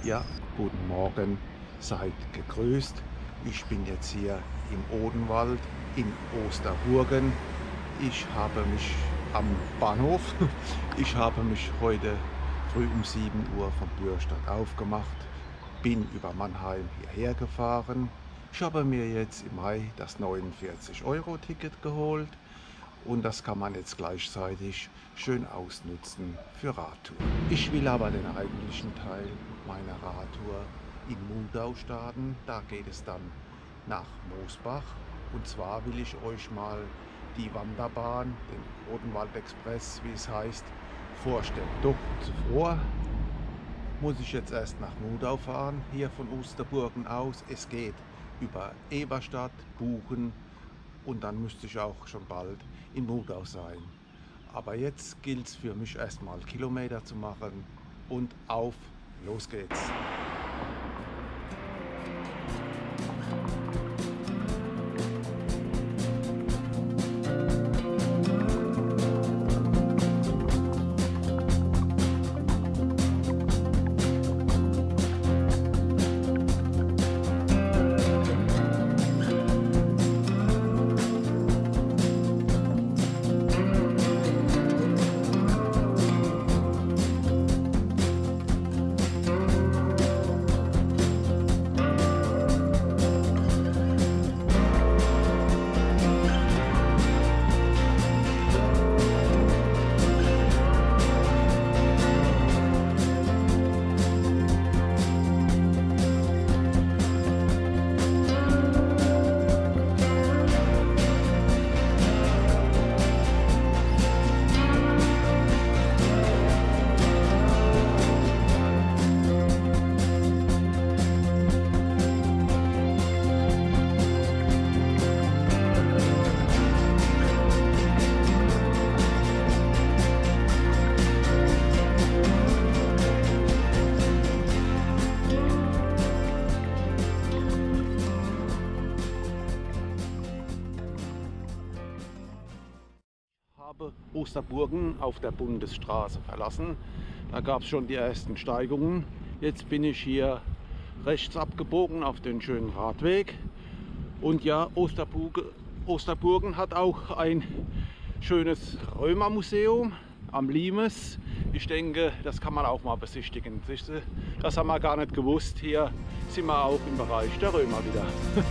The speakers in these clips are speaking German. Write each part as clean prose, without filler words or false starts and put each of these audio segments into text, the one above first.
Ja, guten Morgen, seid gegrüßt. Ich bin jetzt hier im Odenwald in Osterburgen. Ich habe mich am Bahnhof, ich habe mich heute früh um 7 Uhr von Bürstadt aufgemacht, bin über Mannheim hierher gefahren. Ich habe mir jetzt im Mai das 49-Euro-Ticket geholt und das kann man jetzt gleichzeitig schön ausnutzen für Radtour. Ich will aber den eigentlichen Teil meiner Radtour in Mudau starten. Da geht es dann nach Moosbach und zwar will ich euch mal die Wanderbahn, den Odenwald-Express, wie es heißt, vorstellen. Doch zuvor muss ich jetzt erst nach Mudau fahren, hier von Osterburgen aus. Es geht über Eberstadt, Buchen und dann müsste ich auch schon bald in Mudau sein. Aber jetzt gilt es für mich erstmal Kilometer zu machen und auf, los geht's! Osterburgen auf der Bundesstraße verlassen. Da gab es schon die ersten Steigungen. Jetzt bin ich hier rechts abgebogen auf den schönen Radweg. Und ja, Osterburgen hat auch ein schönes Römermuseum am Limes. Ich denke, das kann man auch mal besichtigen. Das haben wir gar nicht gewusst. Hier sind wir auch im Bereich der Römer wieder.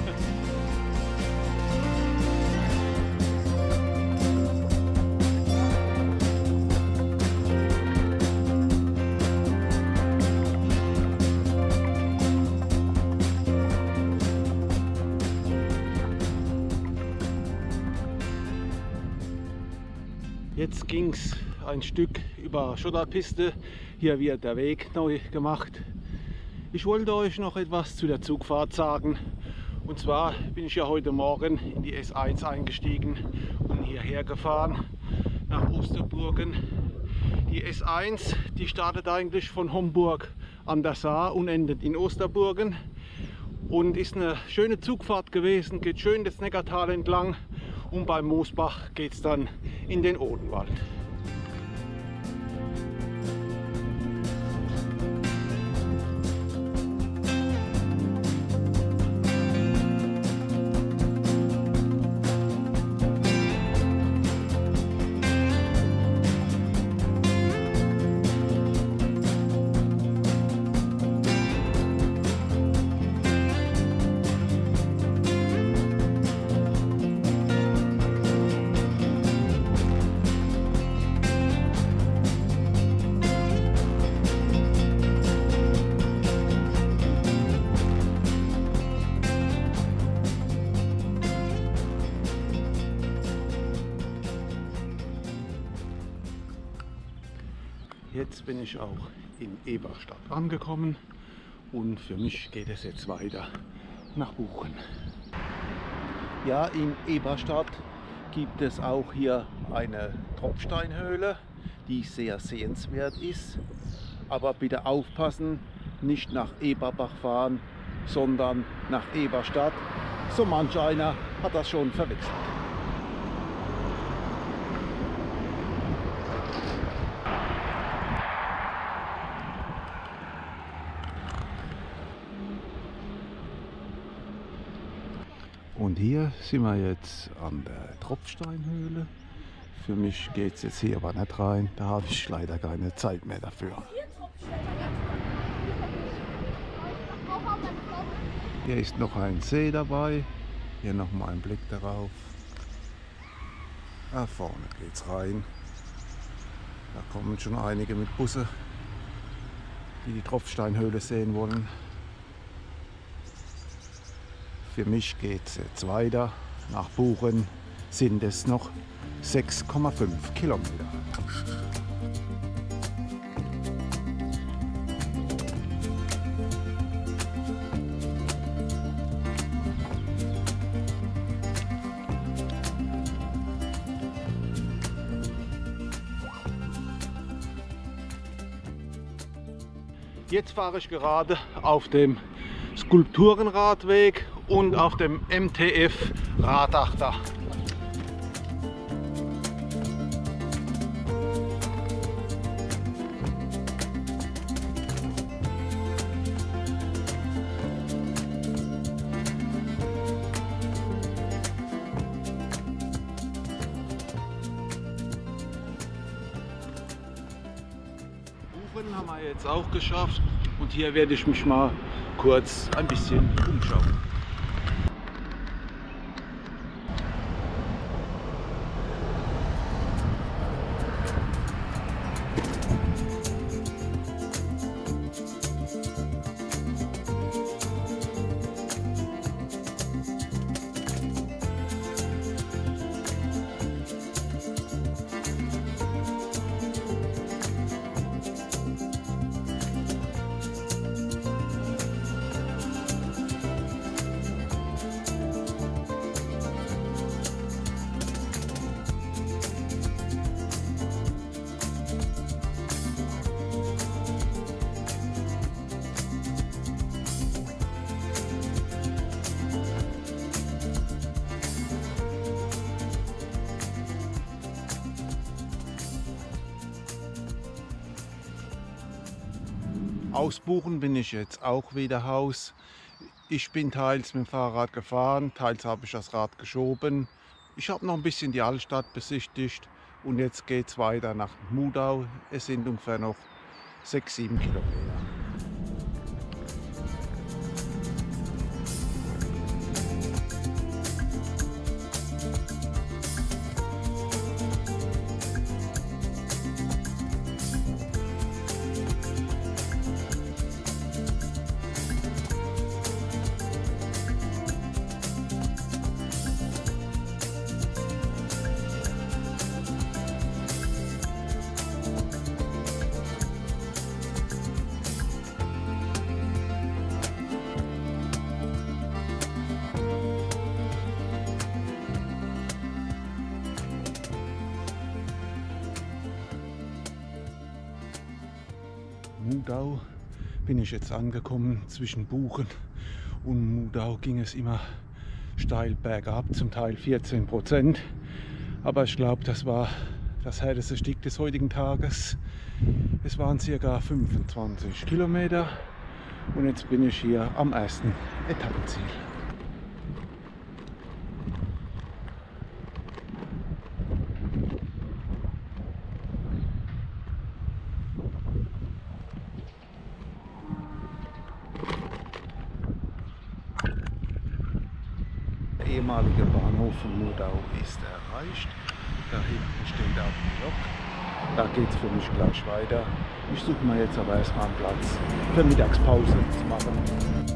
Jetzt ging es ein Stück über Schotterpiste. Hier wird der Weg neu gemacht. Ich wollte euch noch etwas zu der Zugfahrt sagen. Und zwar bin ich ja heute Morgen in die S1 eingestiegen und hierher gefahren nach Osterburgen. Die S1, die startet eigentlich von Homburg an der Saar und endet in Osterburgen. Und ist eine schöne Zugfahrt gewesen, geht schön das Neckartal entlang. Und beim Moosbach geht es dann in den Odenwald. Jetzt bin ich auch in Eberstadt angekommen und für mich geht es jetzt weiter nach Buchen. Ja, in Eberstadt gibt es auch hier eine Tropfsteinhöhle, die sehr sehenswert ist. Aber bitte aufpassen, nicht nach Eberbach fahren, sondern nach Eberstadt. So manch einer hat das schon verwechselt. Und hier sind wir jetzt an der Tropfsteinhöhle. Für mich geht es jetzt hier aber nicht rein, da habe ich leider keine Zeit mehr dafür. Hier ist noch ein See dabei, hier nochmal ein Blick darauf. Da vorne geht's rein. Da kommen schon einige mit Busse, die die Tropfsteinhöhle sehen wollen. Für mich geht es jetzt weiter. Nach Buchen sind es noch 6,5 Kilometer. Jetzt fahre ich gerade auf dem Skulpturenradweg und auf dem MTF Radachter. Buchen haben wir jetzt auch geschafft und hier werde ich mich mal kurz ein bisschen umschauen. Aus Buchen bin ich jetzt auch wieder Haus. Ich bin teils mit dem Fahrrad gefahren, teils habe ich das Rad geschoben. Ich habe noch ein bisschen die Altstadt besichtigt und jetzt geht es weiter nach Mudau. Es sind ungefähr noch 6-7 Kilometer. Mudau bin ich jetzt angekommen. Zwischen Buchen und Mudau ging es immer steil bergab, zum Teil 14%. Aber ich glaube, das war das härteste Stück des heutigen Tages. Es waren ca. 25 Kilometer und jetzt bin ich hier am ersten Etappenziel. Der ehemalige Bahnhof von Mudau ist erreicht. Da hinten steht auch die Lok. Da geht es für mich gleich weiter. Ich suche mir jetzt aber erstmal einen Platz für Mittagspause zu machen.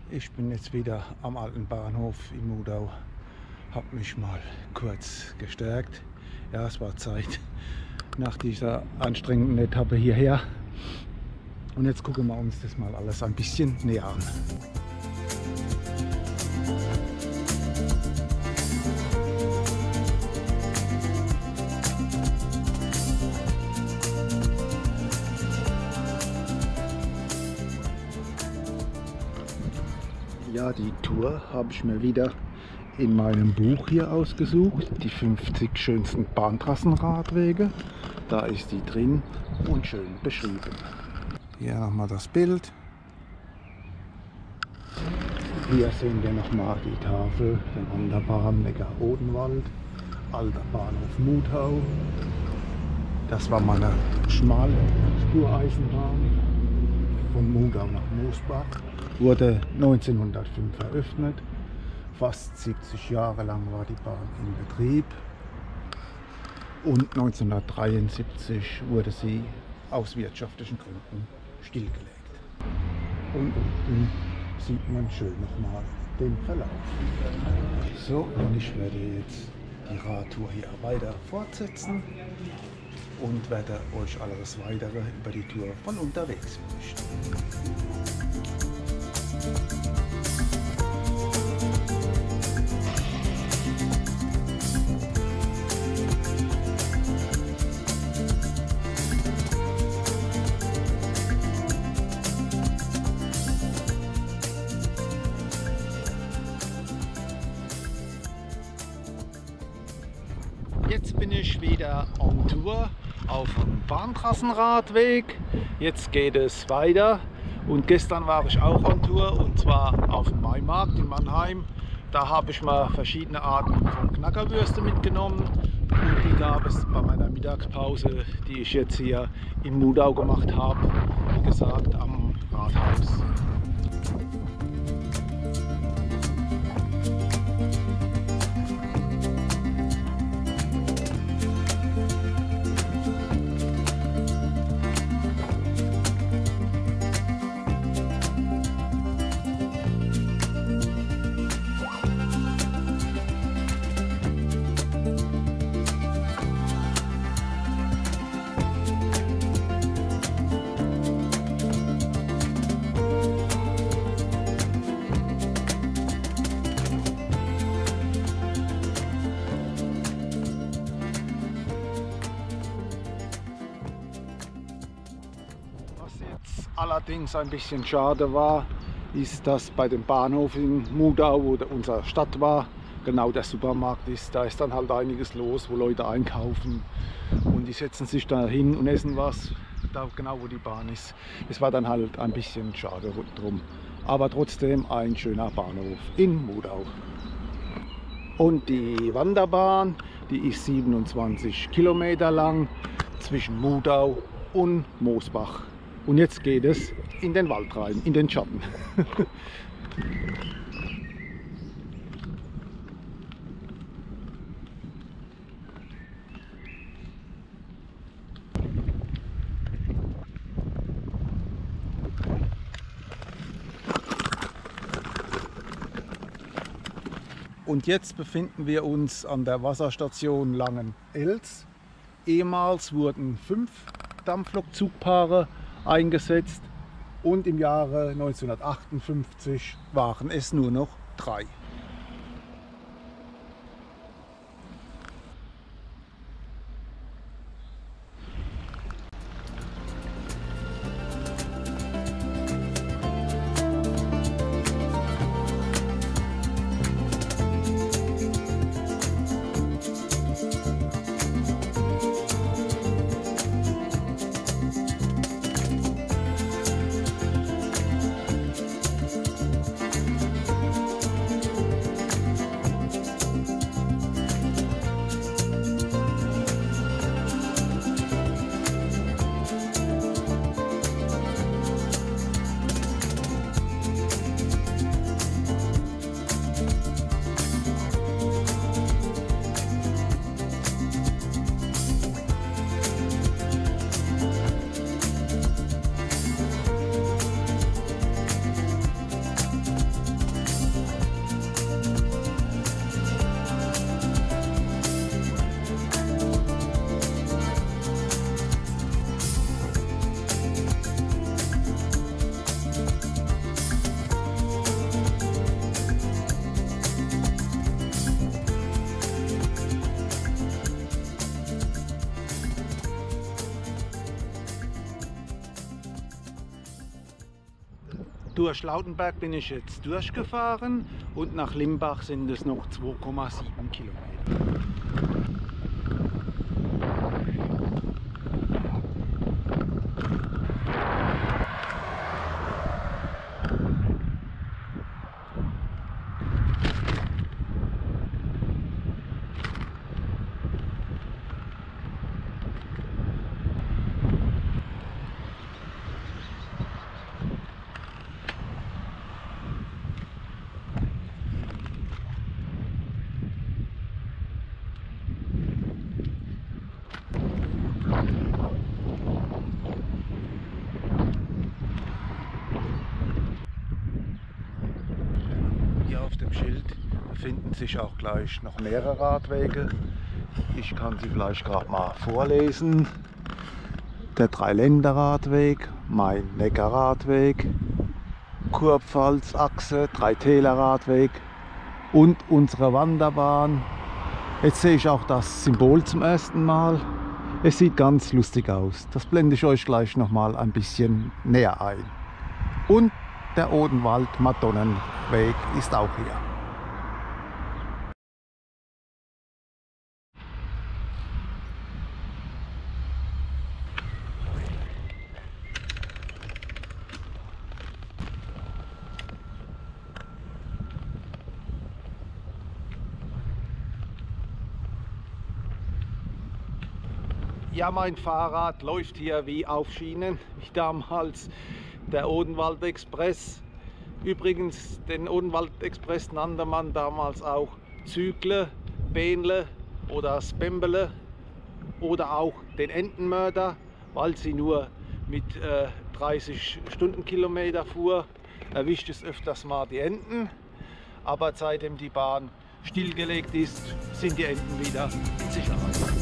Ich bin jetzt wieder am alten Bahnhof in Mudau. Habe mich mal kurz gestärkt. Ja, es war Zeit nach dieser anstrengenden Etappe hierher. Und jetzt gucken wir uns das mal alles ein bisschen näher an. Ja, die Tour habe ich mir wieder in meinem Buch hier ausgesucht. Die 50 schönsten Bahntrassenradwege. Da ist die drin und schön beschrieben. Hier nochmal das Bild. Hier sehen wir nochmal die Tafel der Wanderbahn Neckar-Odenwald, alter Bahnhof Mudau. Das war meine Schmalspureisenbahn von Mudau nach Mosbach. Wurde 1905 eröffnet. Fast 70 Jahre lang war die Bahn in Betrieb. Und 1973 wurde sie aus wirtschaftlichen Gründen stillgelegt. Und unten sieht man schön nochmal den Verlauf. So, und ich werde jetzt die Radtour hier weiter fortsetzen und werde euch alles weitere über die Tour von unterwegs berichten. Jetzt bin ich wieder on Tour auf dem Bahntrassenradweg. Jetzt geht es weiter. Und gestern war ich auch on Tour, und zwar auf dem Maimarkt in Mannheim. Da habe ich mal verschiedene Arten von Knackerwürste mitgenommen. Und die gab es bei meiner Mittagspause, die ich jetzt hier in Mudau gemacht habe. Wie gesagt, am Rathaus. Allerdings ein bisschen schade war, ist, dass bei dem Bahnhof in Mudau, wo unsere Stadt war, genau der Supermarkt ist, da ist dann halt einiges los, wo Leute einkaufen und die setzen sich da hin und essen was, da genau wo die Bahn ist. Es war dann halt ein bisschen schade drum, aber trotzdem ein schöner Bahnhof in Mudau. Und die Wanderbahn, die ist 27 Kilometer lang zwischen Mudau und Mosbach. Und jetzt geht es in den Wald rein, in den Schatten. Und jetzt befinden wir uns an der Wasserstation Langenelz. Ehemals wurden 5 Dampflokzugpaare eingesetzt und im Jahre 1958 waren es nur noch 3. Durch Lautenberg bin ich jetzt durchgefahren und nach Limbach sind es noch 2,7 Kilometer. Auf dem Schild befinden sich auch gleich noch mehrere Radwege. Ich kann sie vielleicht gerade mal vorlesen. Der Dreiländerradweg, Main-Neckar-Radweg, Kurpfalz-Achse, Dreitäler-Radweg und unsere Wanderbahn. Jetzt sehe ich auch das Symbol zum ersten Mal. Es sieht ganz lustig aus. Das blende ich euch gleich noch mal ein bisschen näher ein. Und der Odenwald-Madonnenweg ist auch hier. Ja, mein Fahrrad läuft hier wie auf Schienen, wie damals der Odenwald-Express. Übrigens, den Odenwald-Express nannte man damals auch Zügle, Bähnle oder Spembele oder auch den Entenmörder, weil sie nur mit 30 Stundenkilometer fuhr. Erwischt es öfters mal die Enten, aber seitdem die Bahn stillgelegt ist, sind die Enten wieder in Sicherheit.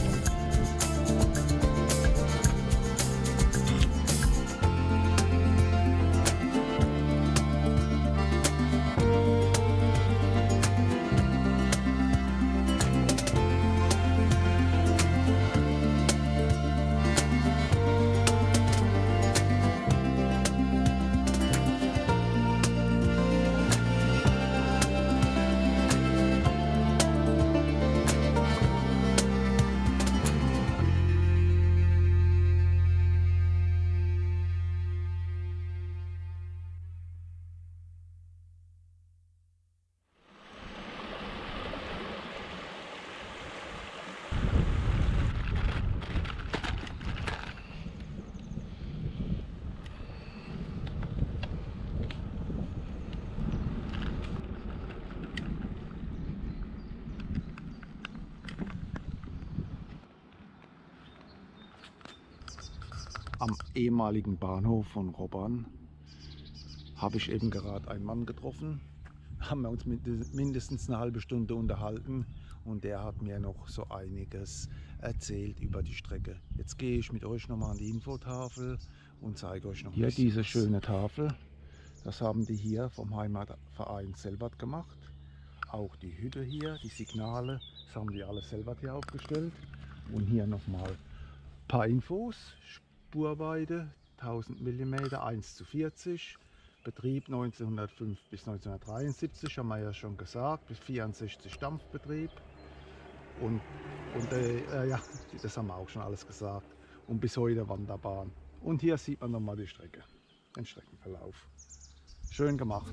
Am ehemaligen Bahnhof von Robbern habe ich eben gerade einen Mann getroffen. Haben wir uns mindestens eine halbe Stunde unterhalten und der hat mir noch so einiges erzählt über die Strecke. Jetzt gehe ich mit euch nochmal an die Infotafel und zeige euch noch hier diese schöne Tafel. Das haben die hier vom Heimatverein Selbert gemacht. Auch die Hütte hier, die Signale, das haben die alles Selbert hier aufgestellt. Und hier nochmal ein paar Infos. Spurweite 1000 mm 1:40, Betrieb 1905 bis 1973, haben wir ja schon gesagt, bis 64 Dampfbetrieb und ja, das haben wir auch schon alles gesagt, und bis heute Wanderbahn. Und hier sieht man nochmal die Strecke, den Streckenverlauf. Schön gemacht.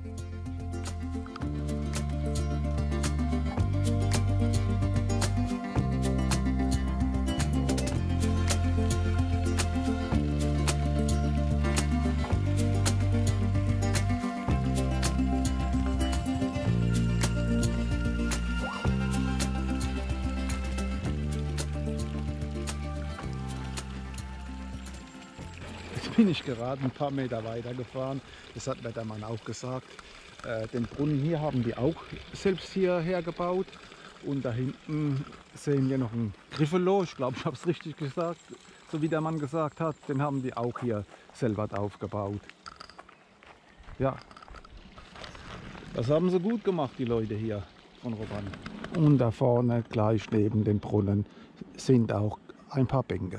Bin ich gerade ein paar Meter weiter gefahren. Das hat mir der Mann auch gesagt. Den Brunnen hier haben die auch selbst hierher gebaut. Und da hinten sehen wir noch ein Griffelo. Ich glaube, ich habe es richtig gesagt, so wie der Mann gesagt hat. Den haben die auch hier selber aufgebaut. Ja, das haben sie gut gemacht, die Leute hier von Robbern. Und da vorne, gleich neben dem Brunnen, sind auch ein paar Bänke.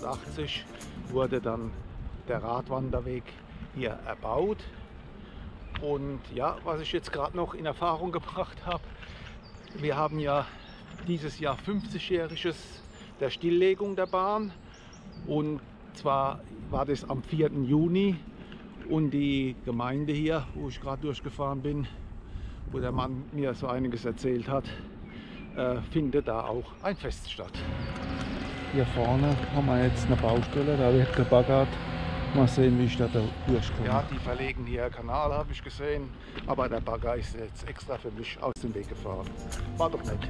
1980 wurde dann der Radwanderweg hier erbaut. Und ja, was ich jetzt gerade noch in Erfahrung gebracht habe, wir haben ja dieses Jahr 50-jähriges der Stilllegung der Bahn. Und zwar war das am 4. Juni und die Gemeinde hier, wo ich gerade durchgefahren bin, wo der Mann mir so einiges erzählt hat, findet da auch ein Fest statt. Hier vorne haben wir jetzt eine Baustelle, da wird gebaggert. Mal sehen, wie ich da durchkomme. Ja, die verlegen hier Kanal, habe ich gesehen, aber der Bagger ist jetzt extra für mich aus dem Weg gefahren. War doch nett.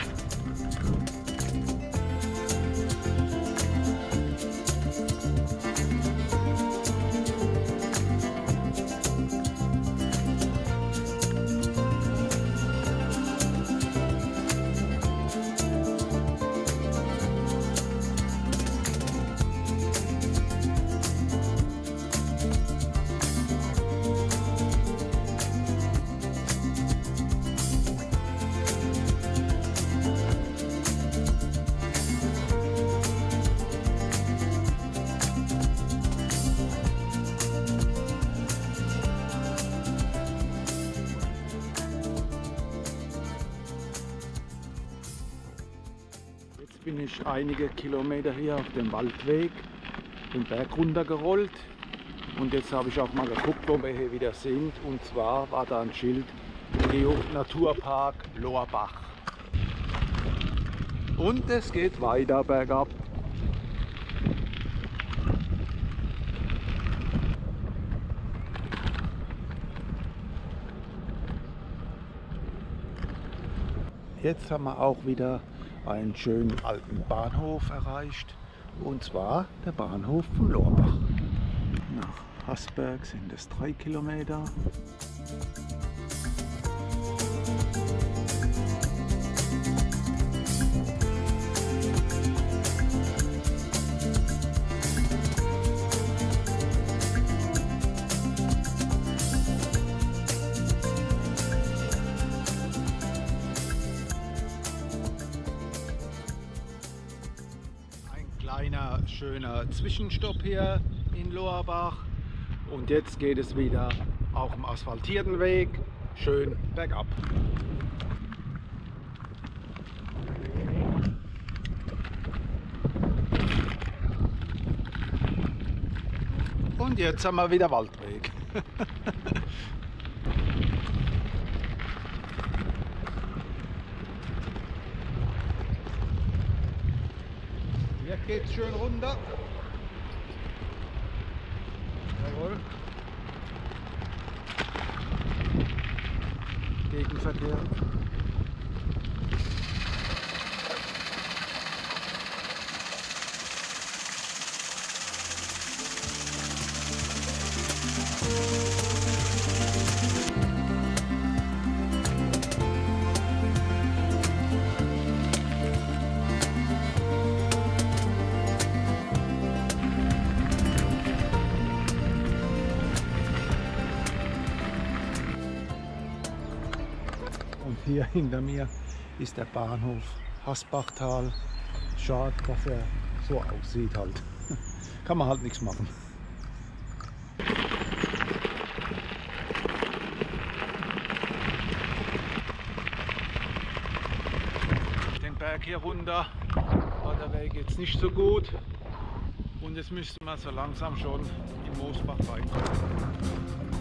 Bin ich einige Kilometer hier auf dem Waldweg den Berg runtergerollt und jetzt habe ich auch mal geguckt, wo wir hier wieder sind, und zwar war da ein Schild Naturpark Lohrbach und es geht weiter bergab. Jetzt haben wir auch wieder einen schönen alten Bahnhof erreicht, und zwar der Bahnhof von Lohrbach. Nach Hasberg sind es 3 Kilometer. Kleiner schöner Zwischenstopp hier in Lohrbach und jetzt geht es wieder auf dem asphaltierten Weg schön bergab. Und jetzt haben wir wieder Waldweg. Jetzt geht's schön runter. Jawohl. Gegenverkehr. Hier hinter mir ist der Bahnhof Hasbachtal. Schade, dass er so aussieht halt. Kann man halt nichts machen. Den Berg hier runter war der Weg jetzt nicht so gut und jetzt müssten wir so langsam schon in Moosbach reinkommen.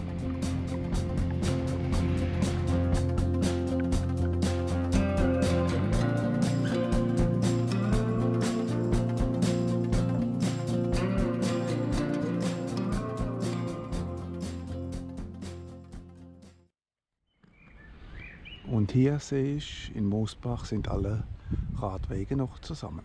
Und hier sehe ich, in Moosbach sind alle Radwege noch zusammen.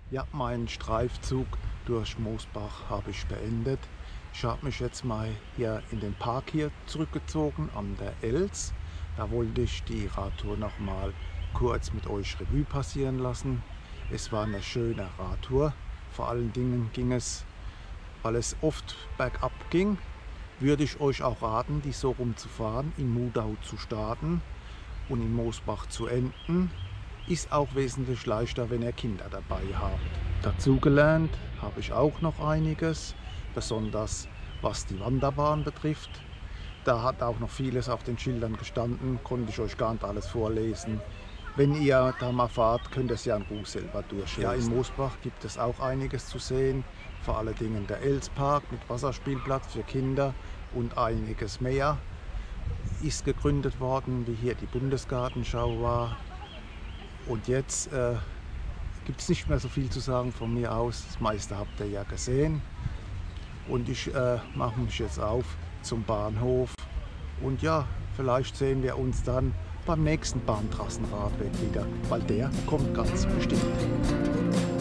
Ja, meinen Streifzug durch Moosbach habe ich beendet. Ich habe mich jetzt mal hier in den Park hier zurückgezogen an der Els. Da wollte ich die Radtour noch mal kurz mit euch Revue passieren lassen. Es war eine schöne Radtour. Vor allen Dingen ging es, weil es oft bergab ging, würde ich euch auch raten, die so rumzufahren, in Mudau zu starten und in Moosbach zu enden. Ist auch wesentlich leichter, wenn ihr Kinder dabei habt. Dazugelernt habe ich auch noch einiges, besonders was die Wanderbahn betrifft. Da hat auch noch vieles auf den Schildern gestanden, konnte ich euch gar nicht alles vorlesen. Wenn ihr da mal fahrt, könnt ihr es ja in Ruhe selber durchlesen. Ja, in Moosbach gibt es auch einiges zu sehen, vor allen Dingen der Elspark mit Wasserspielplatz für Kinder und einiges mehr. Ist gegründet worden, wie hier die Bundesgartenschau war. Und jetzt gibt es nicht mehr so viel zu sagen von mir aus. Das meiste habt ihr ja gesehen. Und ich mache mich jetzt auf zum Bahnhof. Und ja, vielleicht sehen wir uns dann beim nächsten Bahntrassenradweg wieder, weil der kommt ganz bestimmt.